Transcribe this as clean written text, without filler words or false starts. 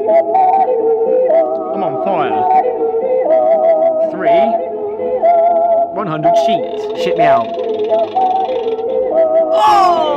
I'm on fire. 100 sheets. Shit me out. Oh!